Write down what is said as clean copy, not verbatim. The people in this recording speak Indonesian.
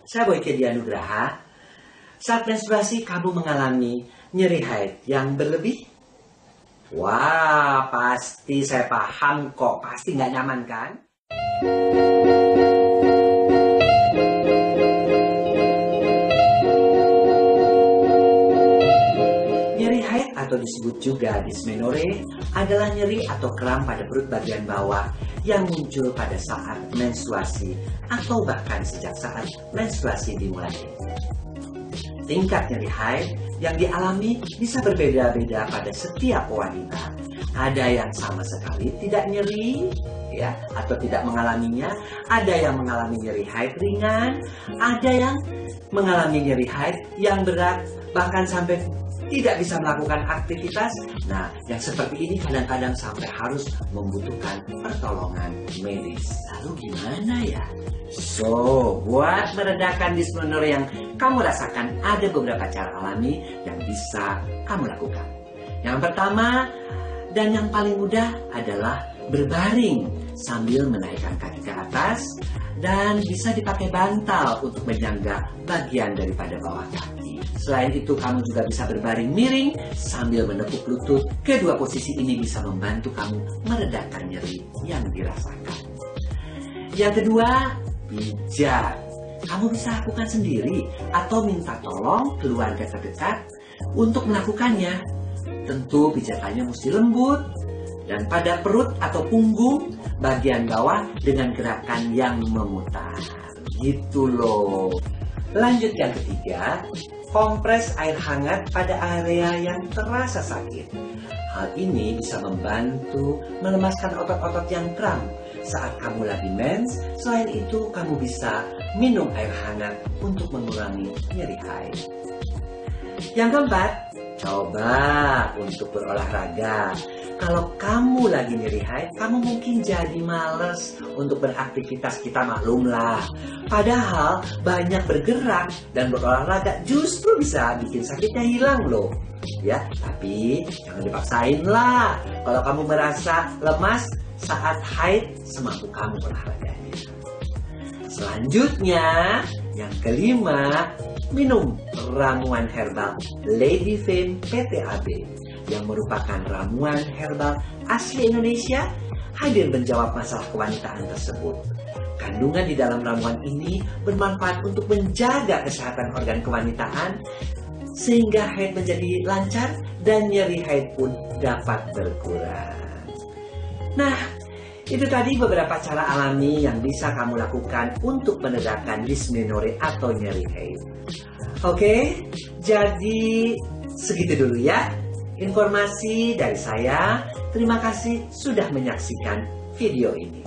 Saya Boyke Dianugraha. Saat menstruasi kamu mengalami nyeri haid yang berlebih? Wah, pasti saya paham kok. Pasti nggak nyaman kan? Nyeri haid atau disebut juga dysmenorrhea adalah nyeri atau kram pada perut bagian bawah yang muncul pada saat menstruasi atau bahkan sejak saat menstruasi dimulai. Tingkat nyeri haid yang dialami bisa berbeda-beda pada setiap wanita. Ada yang sama sekali tidak nyeri, ya, atau tidak mengalaminya. Ada yang mengalami nyeri haid ringan, ada yang mengalami nyeri haid yang berat, bahkan sampai tidak bisa melakukan aktivitas. Nah, yang seperti ini kadang-kadang sampai harus membutuhkan pertolongan medis. Lalu gimana ya? So, buat meredakan dysmenorrhea yang kamu rasakan, ada beberapa cara alami yang bisa kamu lakukan. Yang pertama dan yang paling mudah adalah berbaring sambil menaikkan kaki ke atas, dan bisa dipakai bantal untuk menyangga bagian daripada bawah kaki. Selain itu, kamu juga bisa berbaring miring sambil menepuk lutut. Kedua posisi ini bisa membantu kamu meredakan nyeri yang dirasakan. Yang kedua, pijat. Kamu bisa lakukan sendiri atau minta tolong keluarga terdekat untuk melakukannya. Tentu pijatannya mesti lembut dan pada perut atau punggung bagian bawah dengan gerakan yang memutar. Gitu loh. Lanjut yang ketiga, kompres air hangat pada area yang terasa sakit. Hal ini bisa membantu melemaskan otot-otot yang kram saat kamu lagi mens. Selain itu, kamu bisa minum air hangat untuk mengurangi nyeri haid. Yang keempat, coba untuk berolahraga. Kalau kamu lagi nyeri haid, kamu mungkin jadi males untuk beraktivitas, kita maklumlah. Padahal banyak bergerak dan berolahraga justru bisa bikin sakitnya hilang loh. Ya, tapi jangan dipaksain lah. Kalau kamu merasa lemas saat haid, semampu kamu olahraganya. Selanjutnya, yang kelima, minum ramuan herbal Lady Fame PTAB yang merupakan ramuan herbal asli Indonesia, hadir menjawab masalah kewanitaan tersebut. Kandungan di dalam ramuan ini bermanfaat untuk menjaga kesehatan organ kewanitaan sehingga haid menjadi lancar dan nyeri haid pun dapat berkurang. Nah, itu tadi beberapa cara alami yang bisa kamu lakukan untuk meredakan dysmenorrhea atau nyeri haid. Oke, jadi segitu dulu ya informasi dari saya. Terima kasih sudah menyaksikan video ini.